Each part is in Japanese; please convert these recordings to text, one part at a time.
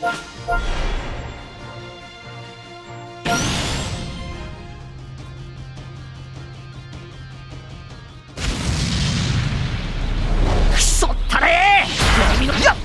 くそったれー。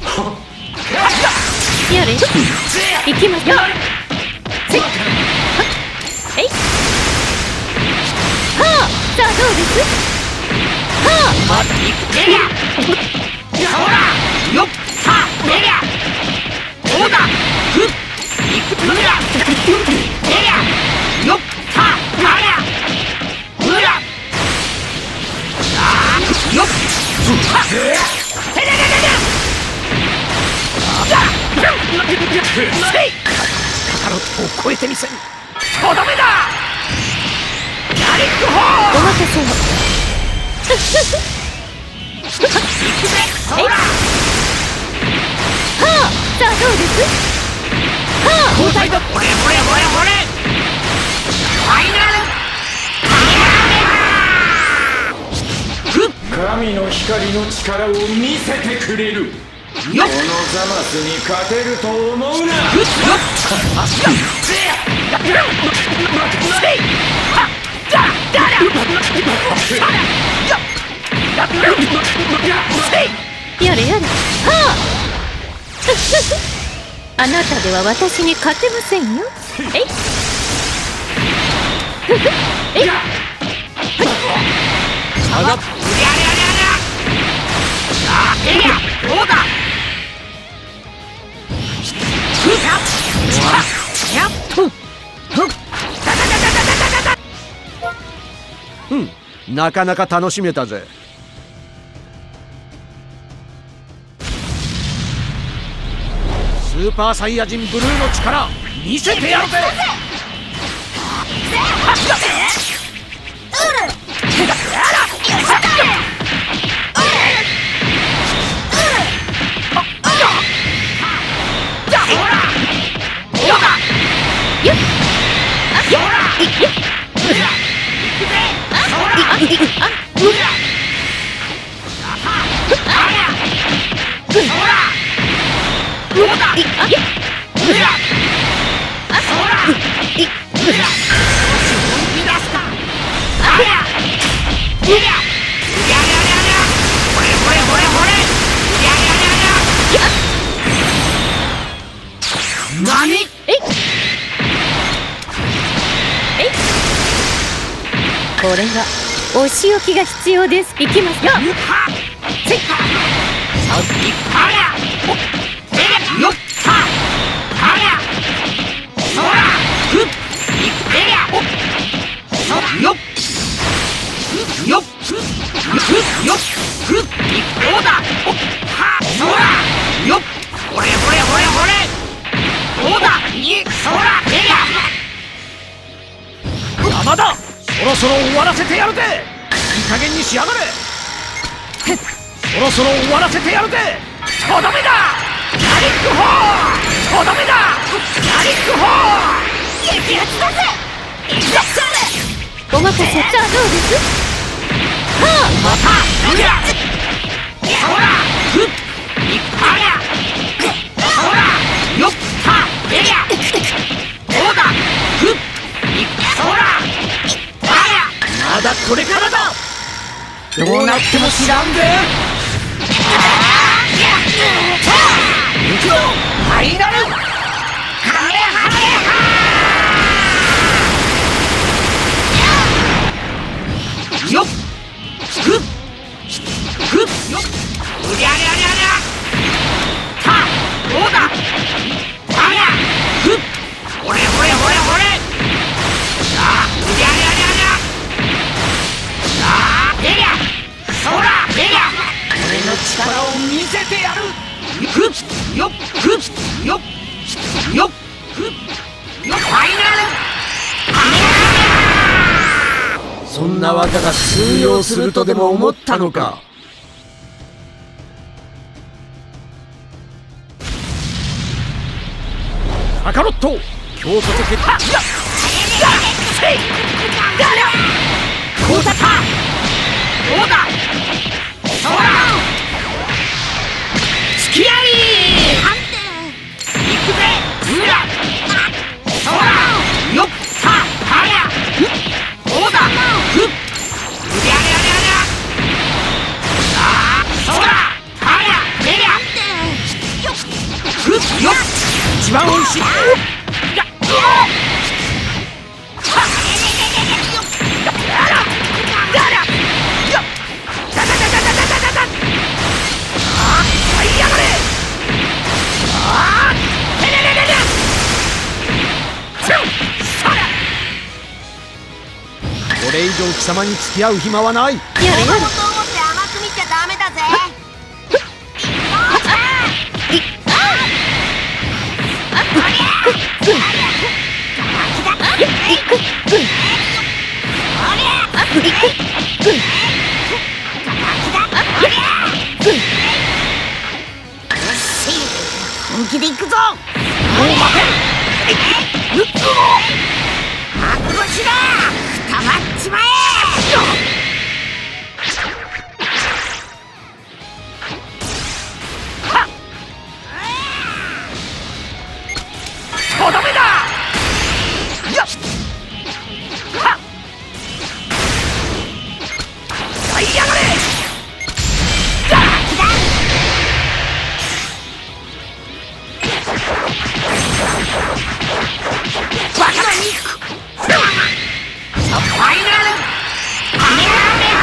やれ、行きますよ。せっえいはあ、さあどうです。はあ、 まだ行くねりゃ。ほらよっはねりゃ。どうだふっ行くねりゃ。ねりゃよっはなりゃ。うらあよっはてれれれれカカロットを超えてみせる。とどめだ。ヤリックホー。 お任せを。 行くぜほら。 はあ、さあどうです。はあ、 交代だ。ほれほれほれほれファイナル神の光の力を見せてくれる。このザマスに勝てると思うな。 やれやれ。はああなたでは私に勝てませんよ。えいえい下がっどうだ。 なかなか楽しめたぜ。スーパーサイヤ人ブルーの力見せてやるぜ。 これはお仕置きが必要です。行きますよ。 山田、そろそろ終わらせてやるぜ。いい加減にしやがれ。そろそろ終わらせてやるぜ。とどめだ。ヤリックホー。とどめだ。ヤリックホー。激アツだぜ。いっしゃお任せ。さあどうです。はあ、 またうやほらふっいっありゃほらよっはえりゃどうだふっいっほらありゃまだこれからだ。どうなっても知らんぜ。行くぞファイナルハレハレハよっふっふっよっうりゃりゃりゃりゃたどうだありゃふっほれほれほれほれさあうりゃりゃりゃりゃさあ出りゃそら出りゃ俺の力を見せてやる。ふっよっふっよっよっふっよっファイナルそんな技が通用するとでも思ったのか。カカロット、京都的こうだったどうだそら突き合い行くぜよっ一番おいしい。これ以上貴様に付き合う暇はない。 やれやれ。 子供と思って甘く見ちゃダメだぜ。本気で行くぞ。もう負け。白星だ。たまっちまえ。 とどめだ。やっはっやいやがれ。 バカな肉ファイナルカメハメハ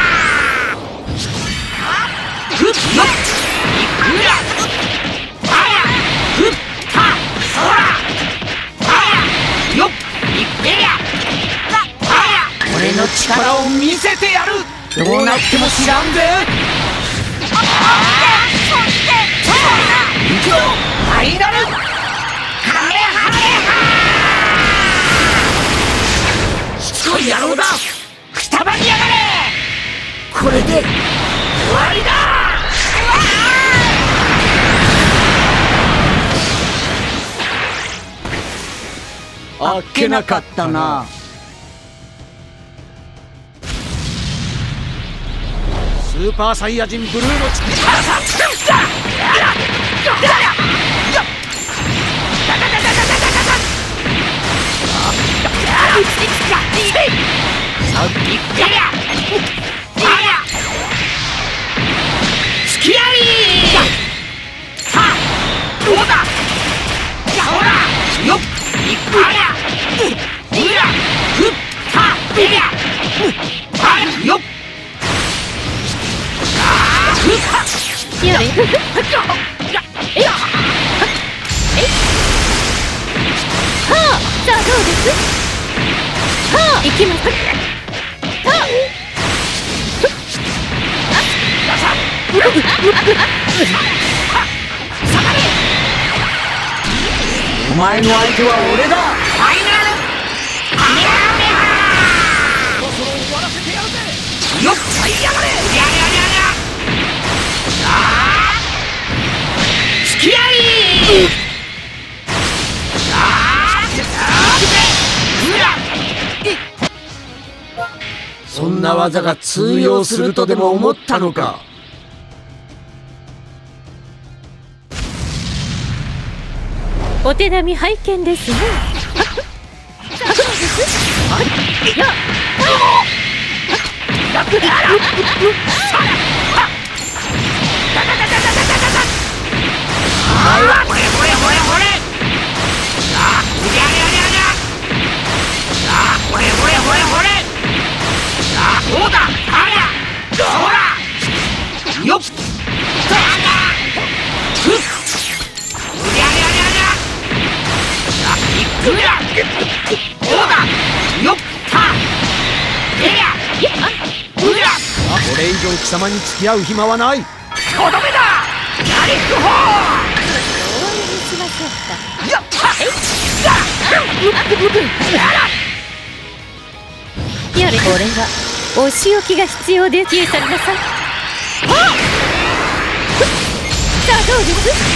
フッよっいくらファヤフッタソラファヤよっいくらファヤ俺の力を見せてやる。どうなっても知らんぜ。行くぞファイナルカメハメハしつこい野郎だ。くたばりやがれ。これで終わりだ。 あっけなかったな。スーパーサイヤ人ブルーの力さ。 スキアリーさあどうだ。ほらよっいくらうらふったえりゃはよっやれ。えいはあ、さあどうです。はあ、行きます。はあお前の相手は俺だ。 ファイナルカメハメハそろそろ終わらせてやるぜ。 よっはいやがれ。やれやれやれ。スキアリーそんな技が通用するとでも思ったのか。 お手並み拝見ですね。やっほれほれほれほれ。さあやれやれやれ。さあほれほれほれほれ。さあどうだありゃほらよっありゃふっやれやれやれ。さあいくらどうだよったえりゃうらこれ以上貴様に付き合う暇はない。 とどめだ。やりくほ応援しましょうか。 やっやれ。これはお仕置きが必要で消え去りなさい。さあどうです。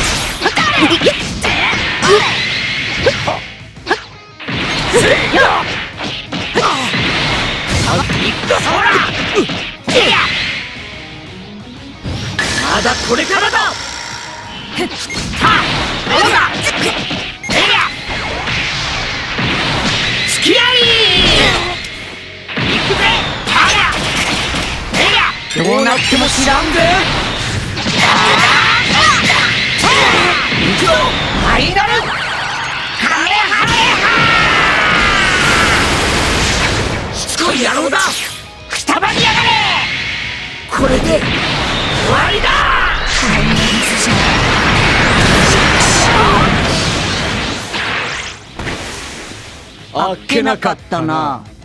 まだこれからだ。はっどうだえりゃスキアリー行くぜ。はやえりゃどうなっても知らんぜ。 くぞファイナルハメハメハしつこい野郎だくたばりやがれこれで終わりだあっけなかったな。